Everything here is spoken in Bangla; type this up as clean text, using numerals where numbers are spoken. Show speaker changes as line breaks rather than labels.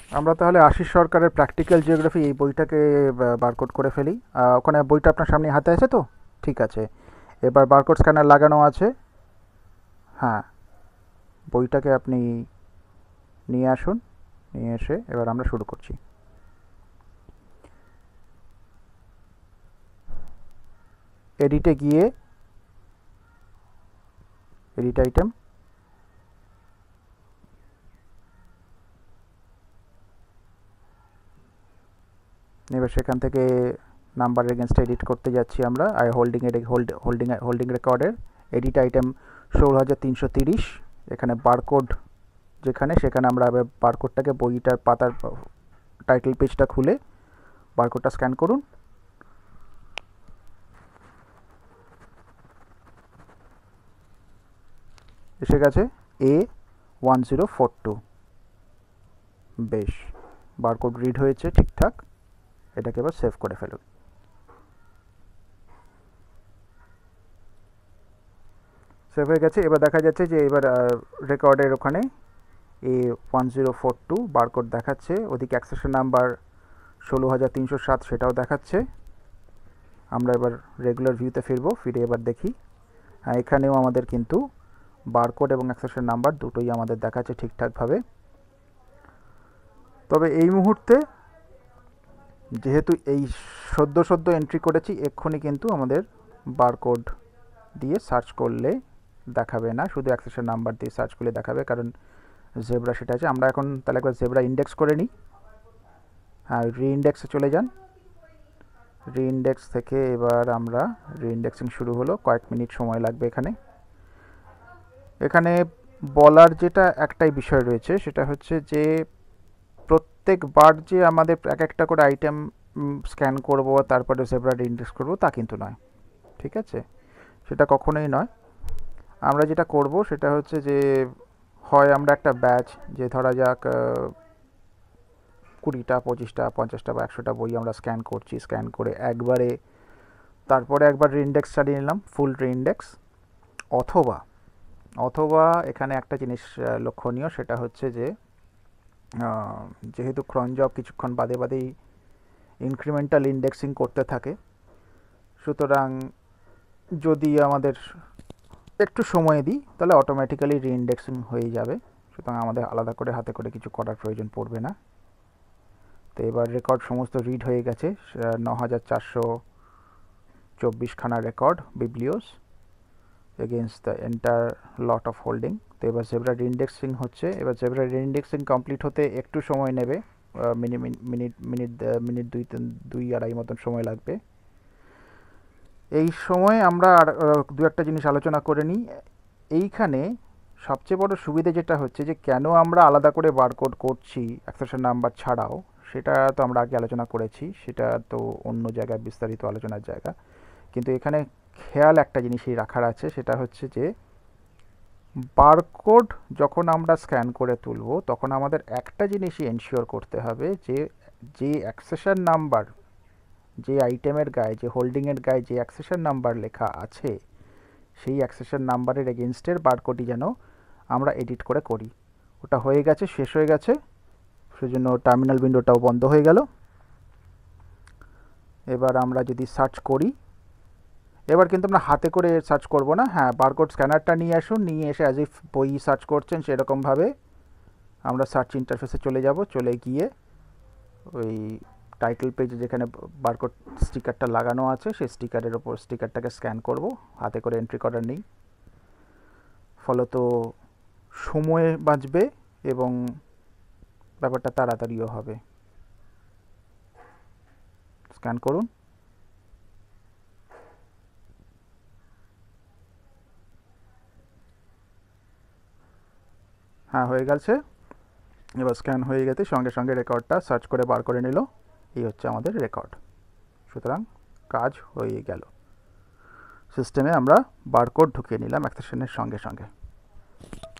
আমরা তাহলে আশিস সরকারের প্র্যাকটিক্যাল জিওগ্রাফি এই বইটাকে বারকোড করে ফেলি। ওখানে বইটা আপনার সামনে হাতে আছে তো? ঠিক আছে। এবার বারকোড স্ক্যানার লাগানো আছে। হ্যাঁ, বইটাকে আপনি নিয়ে আসুন। নিয়ে এসে এবার আমরা শুরু করছি। এডিটে গিয়ে এডিট আইটেম, এবার সেখান থেকে নাম্বার এগেনস্ট এডিট করতে যাচ্ছি আমরা। হোল্ডিং রেকর্ডের এডিট আইটেম ১৬৩৩০। এখানে বারকোড যেখানে, সেখানে আমরা এবার বারকোডটাকে বইটার পাতার টাইটেল পেজটা খুলে বারকোডটা স্ক্যান করুন। এসে গেছে A1042। বেশ, বারকোড রিড হয়েছে ঠিকঠাক। এটাকে এবার সেভ করে ফেলুন। সেভ হয়ে গেছে। এবার দেখা যাচ্ছে যে এবার রেকর্ডের ওখানে A1042 বারকোড দেখাচ্ছে। ওদিকে অ্যাক্সেশন নাম্বার ১৬৩০৭ সেটাও দেখাচ্ছে। আমরা এবার রেগুলার ভিউতে ফিরবো। ফিরে এবার দেখি, হ্যাঁ, এখানেও আমাদের কিন্তু বারকোড এবং অ্যাক্সেশন নাম্বার দুটোই আমাদের দেখাচ্ছে ঠিকঠাকভাবে। তবে এই মুহূর্তে যেহেতু এই সদ্য এন্ট্রি করেছি, এক্ষুনি কিন্তু আমাদের বারকোড দিয়ে সার্চ করলে দেখাবে না, শুধু অ্যাক্সেশন নাম্বার দিয়ে সার্চ করলে দেখাবে, কারণ জেব্রা সেটা আছে। আমরা এখন তাহলে একবার জেব্রা ইন্ডেক্স করে নিই। হ্যাঁ, রিইন্ডেক্সে চলে যান। রিইন্ডেক্স থেকে এবার আমরা রিইন্ডেক্সিং শুরু হলো। কয়েক মিনিট সময় লাগবে এখানে। এখানে বলার যেটা একটাই বিষয় রয়েছে, সেটা হচ্ছে যে প্রত্যেকবার যে আমাদের এক একটা করে আইটেম স্ক্যান করব তারপরে জেব্রা রিইন্ডেক্স করব তা কিন্তু নয়। ঠিক আছে, সেটা কখনোই নয়। আমরা যেটা করব সেটা হচ্ছে যে হয় আমরা একটা ব্যাচ, যে ধরা যাক ২০টা ২৫টা ৫০টা বা ১০০টা বই আমরা স্ক্যান করছি, স্ক্যান করে একবারে তারপরে একবার রিইন্ডেক্স চালিয়ে নিলাম, ফুল রিইন্ডেক্স। অথবা অথবা এখানে একটা জিনিস লক্ষণীয়, সেটা হচ্ছে যে যেহেতু ক্রন জব কিছুক্ষণ বাদে বাদেই ইনক্রিমেন্টাল ইন্ডেক্সিং করতে থাকে, সুতরাং যদি আমাদের একটু সময় দিই তাহলে অটোমেটিক্যালি রিইন্ডেক্সিং হয়ে যাবে। সুতরাং আমাদের আলাদা করে হাতে করে কিছু করার প্রয়োজন পড়বে না। তো এবার রেকর্ড সমস্ত রিড হয়ে গেছে। ৯৪২৪ খানা রেকর্ড বিবলিওস against the entire lot of holding. তো এবার জেব্রা রিইন্ডেক্সিং হচ্ছে। এবার জেব্রা রিইন্ডেক্সিং কমপ্লিট হতে একটু সময় নেবে, মিনিট ২-২.৫ মতন সময় লাগবে। এই সময় আমরা আর দু একটা জিনিস আলোচনা করে নিই। এইখানে সবচেয়ে বড় সুবিধে যেটা হচ্ছে যে কেন আমরা আলাদা করে বারকোড করছি অ্যাক্সেশন নাম্বার ছাড়াও, সেটা তো আমরা আগে আলোচনা করেছি, সেটা তো অন্য জায়গায় বিস্তারিত আলোচনার জায়গা। কিন্তু এখানে খেয়াল একটা জিনিসই রাখার আছে, সেটা হচ্ছে যে বারকোড যখন আমরা স্ক্যান করে তুলব তখন আমাদের একটা জিনিসই এনশিওর করতে হবে, যে অ্যাক্সেশন নাম্বার, যে আইটেমের গায়ে, যে হোল্ডিংয়ের গায়ে যে অ্যাক্সেশন নাম্বার লেখা আছে, সেই অ্যাক্সেশন নাম্বারের এগেনস্টের বারকোডই যেন আমরা এডিট করে করি। ওটা হয়ে গেছে, শেষ হয়ে গেছে, সেজন্য টার্মিনাল উইন্ডোটাও বন্ধ হয়ে গেল। এবার আমরা যদি সার্চ করি, এবার কিন্তু আমরা হাতে করে সার্চ করব না। হ্যাঁ, বারকোড স্ক্যানারটা নিয়ে আসুন, নিয়ে এসে অ্যাজ ইফ বই সার্চ করছেন সেরকমভাবে আমরা সার্চ ইন্টারফেসে চলে যাব। চলে গিয়ে ওই টাইটেল পেজে যেখানে বারকোড স্টিকারটা লাগানো আছে সেই স্টিকারের ওপর স্টিকারটাকে স্ক্যান করব। হাতে করে এন্ট্রি করার নেই, ফলত সময় বাঁচবে এবং ব্যাপারটা তাড়াতাড়িও হবে। স্ক্যান করুন। হ্যাঁ, হয়ে গেছে। এবার স্ক্যান হয়ে গেছে, সঙ্গে সঙ্গে রেকর্ডটা সার্চ করে বার করে নিল। এই হচ্ছে আমাদের রেকর্ড। সুতরাং কাজ হয়ে গেল। সিস্টেমে আমরা বারকোড ঢুকিয়ে নিলাম অ্যাক্সেশনের সঙ্গে সঙ্গে।